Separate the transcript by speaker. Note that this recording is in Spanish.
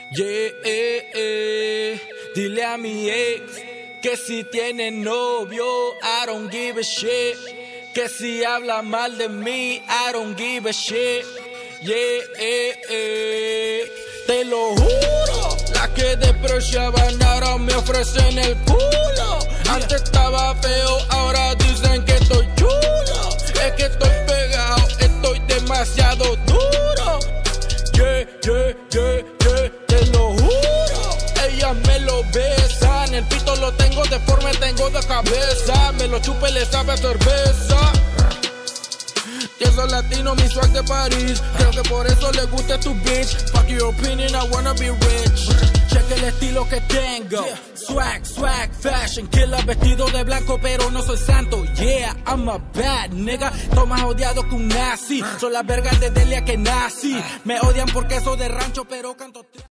Speaker 1: Dile a mi ex que si tiene novio, I don't give a shit. Que si habla mal de mí, I don't give a shit. Te lo juro, las que despreciaban ahora me ofrecen el culo. Antes estaba feo, ahora dicen que estoy chulo. Es que estoy pegado, estoy demasiado duro. Te lo juro. Ellas me lo besan, el pito lo tengo deforme, tengo de cabeza. Me lo chupe, le sabe a cerveza. Yo soy latino, mi swag de París. Creo que por eso le gusta tu bitch. Fuck your opinion, I wanna be rich. Check el estilo que tengo. Swag, fashion killer. Vestido de blanco pero no soy santo. Yeah, I'm a bad nigga. Estoy más odiado que un nazi. Soy la verga desde el día que nací. Me odian porque soy de rancho pero canto